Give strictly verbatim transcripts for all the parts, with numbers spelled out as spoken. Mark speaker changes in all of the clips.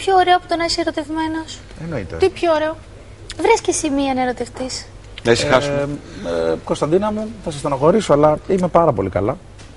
Speaker 1: πιο ωραίο από το να είσαι ερωτευμένος?
Speaker 2: Εννοείται.
Speaker 1: Τι πιο ωραίο? Βρες και εσύ μία να ερωτευτείς.
Speaker 3: Να ησυχάσουμε.
Speaker 2: Ε, ε, Κωνσταντίνα μου, θα σε στενοχωρήσω, αλλά είμαι πάρα πολύ καλά.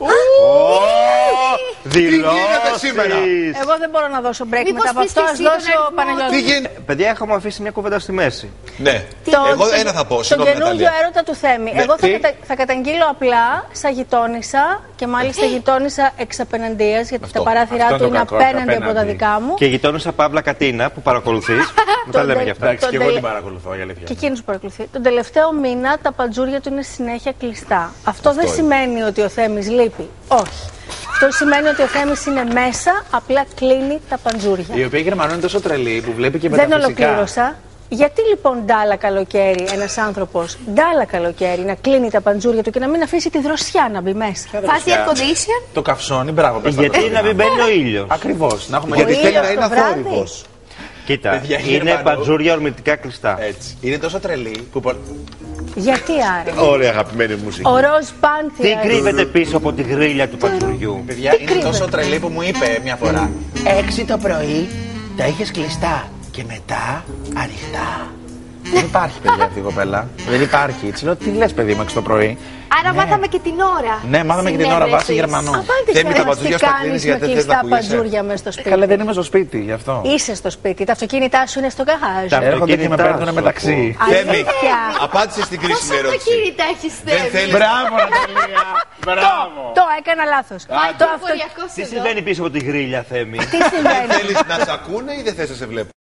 Speaker 3: Δηλώσεις.
Speaker 4: Εγώ δεν μπορώ να δώσω break
Speaker 1: Μήπως
Speaker 4: μετά από
Speaker 1: πεις
Speaker 4: αυτό.
Speaker 1: και
Speaker 4: Ας
Speaker 1: εσύ τον
Speaker 4: δώσω
Speaker 1: αριθμό?
Speaker 4: Παναγιώτη.
Speaker 3: Τι γίνεται.
Speaker 5: Παιδιά, έχουμε αφήσει μια κουβέντα στη μέση.
Speaker 3: Ναι. Εγώ ένα θα πω.
Speaker 4: Τον
Speaker 3: Συγγνώμη,
Speaker 4: καινούργιο
Speaker 3: Ναταλία.
Speaker 4: έρωτα του Θέμη.
Speaker 3: Ναι,
Speaker 4: Εγώ θα,
Speaker 3: τι?
Speaker 4: κατα... θα καταγγείλω απλά σαν γειτόνισσα και μάλιστα γειτόνισσα εξ απέναντίας, γιατί
Speaker 3: Αυτό.
Speaker 4: τα παράθυρά
Speaker 2: Αυτό
Speaker 4: του
Speaker 2: είναι
Speaker 4: είναι
Speaker 2: το κακό,
Speaker 4: απέναντι από τα
Speaker 2: απέναντι.
Speaker 4: δικά μου.
Speaker 5: Και γειτόνισσα Παύλα Κατίνα που παρακολουθείς. Μην τα
Speaker 4: Τον
Speaker 5: λέμε
Speaker 4: τε-
Speaker 5: γι' αυτά.
Speaker 2: Εντάξει,
Speaker 4: τον
Speaker 2: και εγώ
Speaker 4: τελε-
Speaker 2: την παρακολουθώ, η αλήθεια.
Speaker 4: Και εκείνο που παρακολουθεί. Τον τελευταίο μήνα τα παντζούρια του είναι συνέχεια κλειστά. Αυτό, δεν σημαίνει ότι ο Θέμης λείπει. Όχι. Αυτό σημαίνει ότι ο Θέμης είναι μέσα, απλά κλείνει τα παντζούρια.
Speaker 2: Η οποία Γερμανό είναι τόσο τρελή που βλέπει και
Speaker 4: Δεν
Speaker 2: μεταφυσικά.
Speaker 4: ολοκλήρωσα. Γιατί λοιπόν ντάλα καλοκαίρι ένας άνθρωπος, ντάλα καλοκαίρι, να κλείνει τα παντζούρια του και να μην αφήσει τη δροσιά να μπει μέσα?
Speaker 1: Φάση air condition.
Speaker 2: Το καυσόνι, μπράβο. πες τα
Speaker 5: Γιατί
Speaker 2: Κωνσταντίνα.
Speaker 5: να μην μπαίνει ο ήλιος.
Speaker 2: Ακριβώς. Να έχουμε
Speaker 3: Γιατί
Speaker 4: Ο
Speaker 3: θέλει
Speaker 4: ήλιος
Speaker 3: να
Speaker 4: το
Speaker 3: είναι
Speaker 4: βράδυ.
Speaker 3: αθόρυβος.
Speaker 5: Κοίτα,
Speaker 3: Παιδιά,
Speaker 5: είναι
Speaker 3: Γερμανό.
Speaker 5: παντζούρια ορμητικά κλειστά.
Speaker 3: Έτσι. Είναι τόσο τρελή που. πο-
Speaker 4: Γιατί άρα?
Speaker 3: Ωραία, αγαπημένη μουσική.
Speaker 4: Ο ροζ
Speaker 5: Τι
Speaker 4: πάνθιας.
Speaker 5: κρύβεται πίσω από τη γρίλια του παντζουριού?
Speaker 2: Παιδιά,
Speaker 4: Τι
Speaker 2: είναι
Speaker 4: κρύβεται?
Speaker 2: τόσο τρελή που μου είπε μια φορά. Έξι το πρωί τα είχες κλειστά και μετά ανοιχτά. Δεν υπάρχει, παιδιά, αυτή η κοπέλα. Δεν υπάρχει. Τη λέω, τι λες, παιδί μου, έξι το πρωί.
Speaker 1: Άρα μάθαμε και την ώρα.
Speaker 2: Ναι, μάθαμε και την ώρα βάση
Speaker 1: συνέντευξης.
Speaker 2: Γερμανού.
Speaker 4: Απάντησε
Speaker 3: Θέμη, τα
Speaker 4: μας,
Speaker 3: παντζούρια
Speaker 4: τι
Speaker 3: στα
Speaker 4: κάνεις
Speaker 3: κλείνεις
Speaker 4: με
Speaker 3: γιατί δεν θες να
Speaker 4: κλειστά
Speaker 3: ακούγεσαι.
Speaker 4: παντζούρια μέσα στο σπίτι.
Speaker 2: Καλά, δεν είμαι στο σπίτι, γι' αυτό.
Speaker 4: Είσαι στο σπίτι, τα αυτοκίνητά σου είναι στο γαράζ.
Speaker 5: Τα-
Speaker 2: Έρχονται και με
Speaker 5: αυτοκίνητά
Speaker 2: παίρνουν
Speaker 5: σου,
Speaker 2: μεταξύ.
Speaker 3: Θέμη,
Speaker 4: Αλήθεια.
Speaker 3: απάντησε στην κρίσιμη
Speaker 1: Πόσα
Speaker 3: ερώτηση.
Speaker 1: αυτοκίνητα έχεις,
Speaker 3: Δεν
Speaker 1: Θέμη?
Speaker 3: θέλεις.
Speaker 2: Μπράβο, Ναταλία. Μπράβο.
Speaker 4: Το έκανα λάθος. Το αυτο...
Speaker 1: Κυκλοφοριακός
Speaker 5: Τι
Speaker 1: εδώ.
Speaker 5: συμβαίνει πίσω από τη γρίλια, Θέμη?
Speaker 4: Τι συμβαίνει?
Speaker 3: Θέλεις να σε ακούνε ή δεν θες να σε βλέπουν?